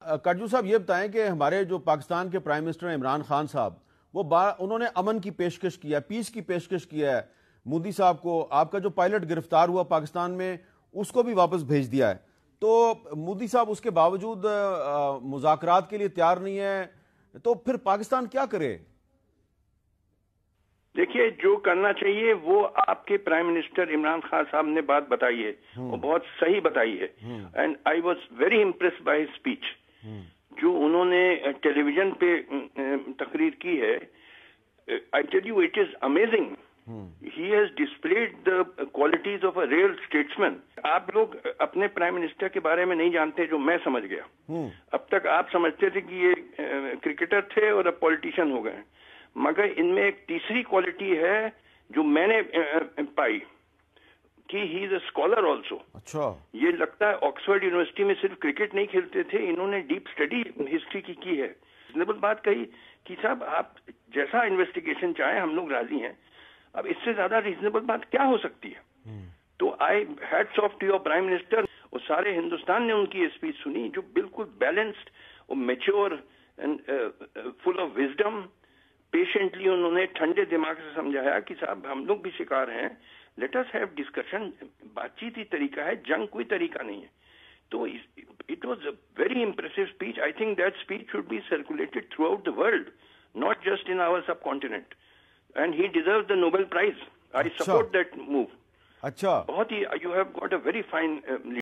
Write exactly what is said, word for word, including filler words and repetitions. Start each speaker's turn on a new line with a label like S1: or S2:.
S1: काटजू साहब ये बताएं कि हमारे जो पाकिस्तान के प्राइम मिनिस्टर इमरान खान साहब वो उन्होंने अमन की पेशकश किया, पीस की पेशकश किया है मोदी साहब को। आपका जो पायलट गिरफ्तार हुआ पाकिस्तान में उसको भी वापस भेज दिया है। तो मोदी साहब उसके बावजूद मुज़ाकरात के लिए तैयार नहीं है, तो फिर पाकिस्तान क्या करे?
S2: देखिए, जो करना चाहिए वो आपके प्राइम मिनिस्टर इमरान खान साहब ने बात बताई है, वो बहुत सही बताई है। And I was very impressed by his speech जो उन्होंने टेलीविजन पे तकरीर की है। I tell you, it is amazing. He has displayed the qualities of a real statesman. आप लोग अपने प्राइम मिनिस्टर के बारे में नहीं जानते जो मैं समझ गया। अब तक आप समझते थे कि ये क्रिकेटर थे और अब पॉलिटिशियन हो गए, मगर इनमें एक तीसरी क्वालिटी है जो मैंने पाई कि he is a scholar also.
S1: अच्छा,
S2: ये लगता है ऑक्सफोर्ड यूनिवर्सिटी में सिर्फ क्रिकेट नहीं खेलते थे, इन्होंने डीप स्टडी हिस्ट्री की की है। रिजनेबल बात कही कि साहब आप जैसा इन्वेस्टिगेशन चाहे हम लोग राजी हैं। अब इससे ज्यादा रीजनेबल बात क्या हो सकती है? तो I hats off to your prime minister. और सारे हिंदुस्तान ने उनकी स्पीच सुनी जो बिल्कुल बैलेंस्ड और mature and full of wisdom. Patiently उन्होंने ठंडे दिमाग से समझाया कि साहब हम लोग भी शिकार हैं, लेट अस हैव डिस्कशन। बातचीत ही तरीका है, जंग कोई तरीका नहीं है। तो it was a very impressive speech. I think that speech should be circulated throughout the world, not just in our subcontinent. And he deserves the Nobel prize. I support that move.
S1: अच्छा,
S2: बहुत ही, you have got a very fine